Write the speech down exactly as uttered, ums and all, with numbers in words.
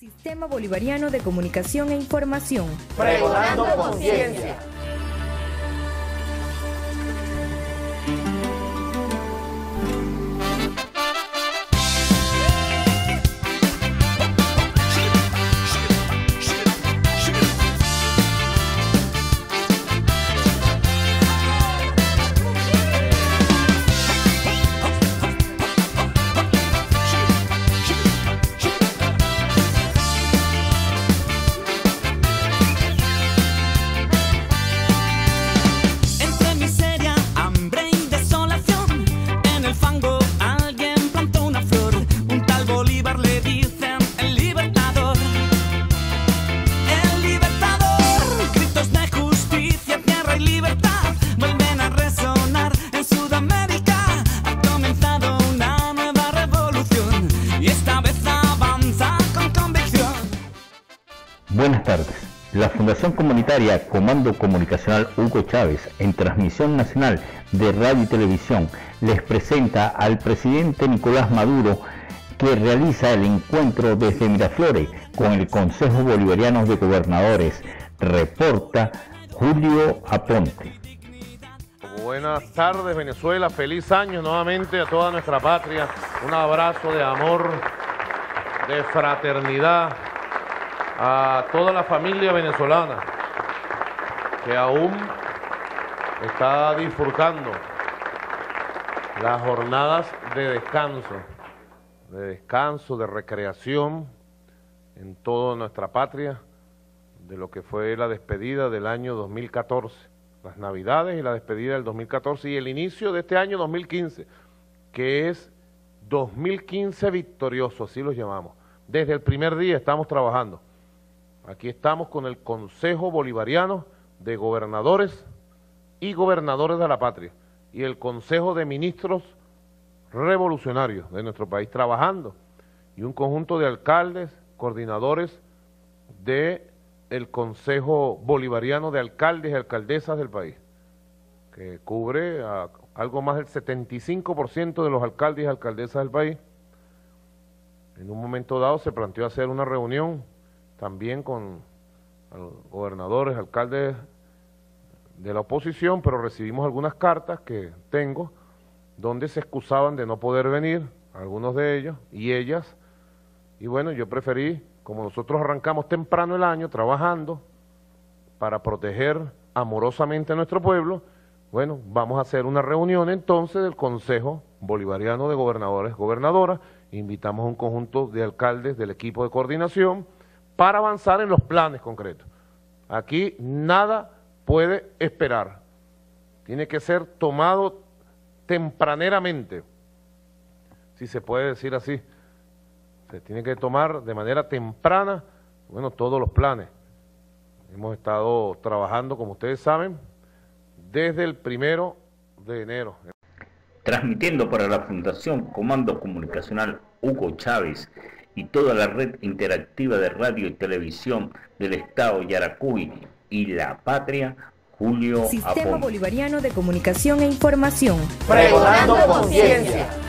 Sistema Bolivariano de Comunicación e Información. Pregonando conciencia. Buenas tardes. La Fundación Comunitaria Comando Comunicacional Hugo Chávez, en transmisión nacional de radio y televisión, les presenta al presidente Nicolás Maduro, que realiza el encuentro desde Miraflores con el Consejo Bolivariano de Gobernadores. Reporta Julio Aponte. Buenas tardes, Venezuela. Feliz año nuevamente a toda nuestra patria. Un abrazo de amor, de fraternidad a toda la familia venezolana que aún está disfrutando las jornadas de descanso, de descanso, de recreación en toda nuestra patria, de lo que fue la despedida del año dos mil catorce, las navidades y la despedida del dos mil catorce y el inicio de este año dos mil quince, que es dos mil quince victorioso, así lo llamamos. Desde el primer día estamos trabajando. Aquí estamos con el Consejo Bolivariano de Gobernadores y Gobernadores de la Patria y el Consejo de Ministros Revolucionarios de nuestro país trabajando, y un conjunto de alcaldes, coordinadores de el Consejo Bolivariano de Alcaldes y Alcaldesas del país, que cubre a algo más del setenta y cinco por ciento de los alcaldes y alcaldesas del país. En un momento dado se planteó hacer una reunión también con gobernadores, alcaldes de la oposición, pero recibimos algunas cartas que tengo donde se excusaban de no poder venir, algunos de ellos y ellas, y bueno, yo preferí, como nosotros arrancamos temprano el año trabajando para proteger amorosamente a nuestro pueblo, bueno, vamos a hacer una reunión entonces del Consejo Bolivariano de Gobernadores, Gobernadoras, invitamos a un conjunto de alcaldes del equipo de coordinación para avanzar en los planes concretos. Aquí nada puede esperar, tiene que ser tomado tempraneramente, si se puede decir así, se tiene que tomar de manera temprana, bueno, todos los planes. Hemos estado trabajando, como ustedes saben, desde el primero de enero. Transmitiendo para la Fundación Comando Comunicacional Hugo Chávez y toda la red interactiva de radio y televisión del Estado Yaracuy y la Patria, Julio Sistema Aponte. Bolivariano de Comunicación e Información. Pregonando conciencia.